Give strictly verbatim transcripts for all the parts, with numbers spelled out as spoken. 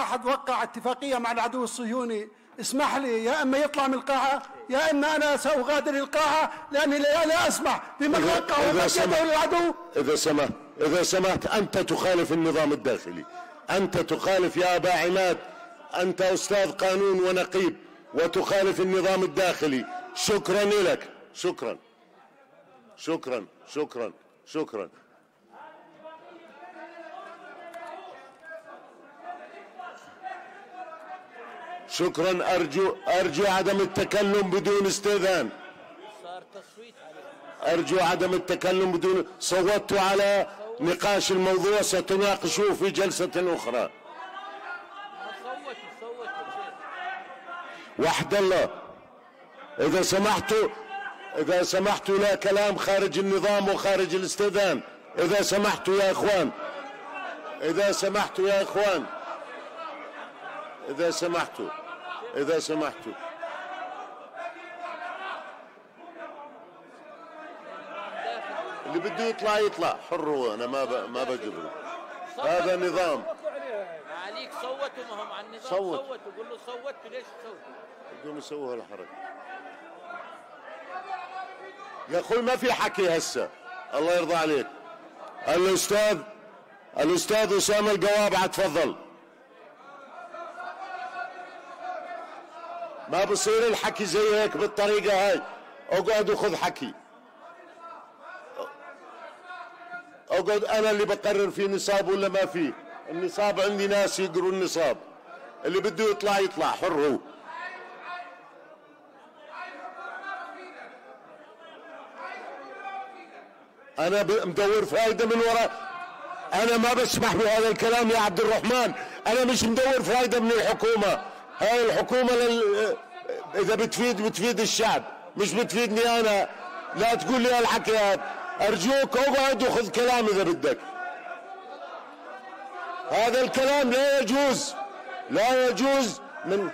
واحد وقع اتفاقية مع العدو الصهيوني، اسمح لي يا اما يطلع من القاعة يا اما انا ساغادر القاعة، لاني لا اسمح بمن وقع ومكيده للعدو. اذا سمحت اذا سمحت انت تخالف النظام الداخلي، انت تخالف يا ابا عماد، انت استاذ قانون ونقيب وتخالف النظام الداخلي. شكرا لك. شكرا شكرا شكرا شكرا شكرا. ارجو ارجو عدم التكلم بدون استئذان. ارجو عدم التكلم بدون. صوتت على نقاش الموضوع، ستناقشوه في جلسة اخرى. وحد الله، اذا سمحتوا اذا سمحتوا لا كلام خارج النظام وخارج الاستئذان. اذا سمحتوا يا اخوان اذا سمحتوا يا اخوان اذا سمحتوا اذا سمحتوا اللي بده يطلع يطلع حر، هو انا ما ب... ما بجبره. هذا نظام. عليك صوتوا، ما هم على النظام. صوت. صوتوا، قول له صوتوا. ليش تصوتوا؟ بدهم يسووا هالحركه يا اخوي. ما في حكي هسه، الله يرضى عليك. الاستاذ الاستاذ اسامه القوابعه تفضل. ما بصير الحكي زي هيك بالطريقه هاي. اقعد وخذ حكي. اقعد، انا اللي بقرر في نصاب ولا ما فيه. النصاب عندي ناس يقروا النصاب، اللي بده يطلع يطلع حر هو. انا مدور فايده من وراء. انا ما بسمح بهذا الكلام يا عبد الرحمن. انا مش مدور فايده من الحكومه. هاي الحكومه لل... اذا بتفيد بتفيد الشعب، مش بتفيدني انا. لا تقول لي هالحكي هذا. ارجوك اقعد وخذ كلام اذا بدك. هذا الكلام لا يجوز، لا يجوز. من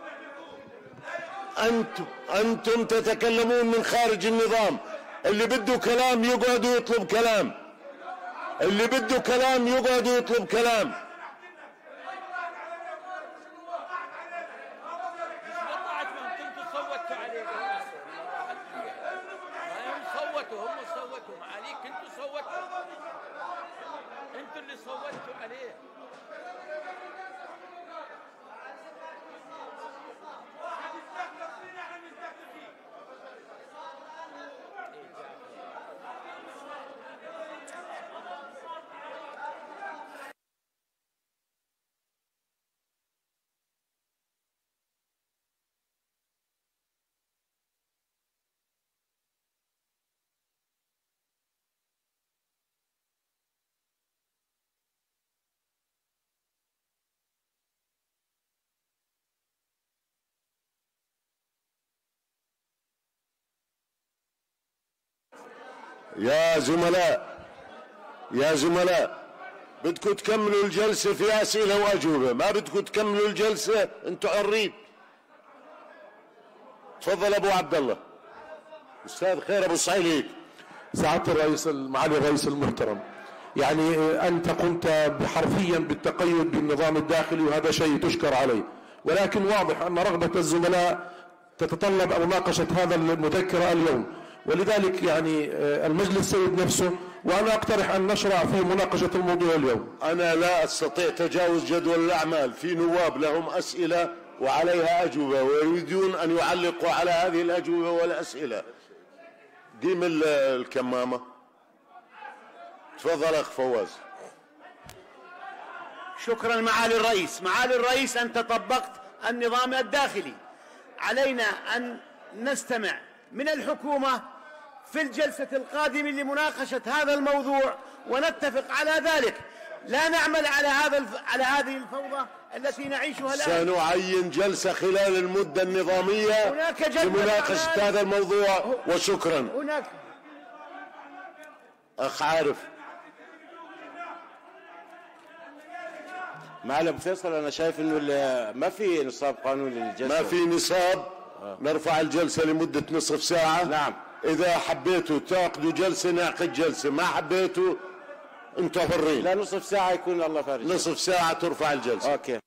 انتم انتم تتكلمون من خارج النظام. اللي بده كلام يقعد ويطلب كلام. اللي بده كلام يقعد ويطلب كلام. يا زملاء يا زملاء بدكم تكملوا الجلسة في أسئلة وأجوبة، ما بدكم تكملوا الجلسة أنتم حرين. تفضل أبو عبد الله. أستاذ خير أبو صعيليك. سعادة الرئيس، معالي الرئيس المحترم، يعني أنت قمت حرفيا بالتقيد بالنظام الداخلي وهذا شيء تشكر عليه، ولكن واضح أن رغبة الزملاء تتطلب مناقشة هذا المذكرة اليوم، ولذلك يعني المجلس سيد نفسه، وأنا أقترح أن نشرع في مناقشة الموضوع اليوم. أنا لا أستطيع تجاوز جدول الأعمال. في نواب لهم أسئلة وعليها أجوبة ويريدون أن يعلقوا على هذه الأجوبة والأسئلة. قيم الكمامة. تفضل أخ فواز. شكرا معالي الرئيس. معالي الرئيس، أنت طبقت النظام الداخلي. علينا أن نستمع من الحكومة في الجلسة القادمة لمناقشة هذا الموضوع ونتفق على ذلك. لا نعمل على هذا على هذه الفوضى التي نعيشها الآن. سنعين جلسة خلال المدة النظامية لمناقشة هذا الموضوع. وشكرا. هناك أخ عارف. معالي ابو فيصل، انا شايف انه ما في نصاب قانوني للجلسه. ما في نصاب. آه. نرفع الجلسه لمده نصف ساعه. نعم. اذا حبيتوا تعقدوا جلسه نعقد جلسه، ما حبيتوا انتم حرين. لا، نصف ساعه يكون الله فارج. نصف ساعه ترفع الجلسه. اوكي.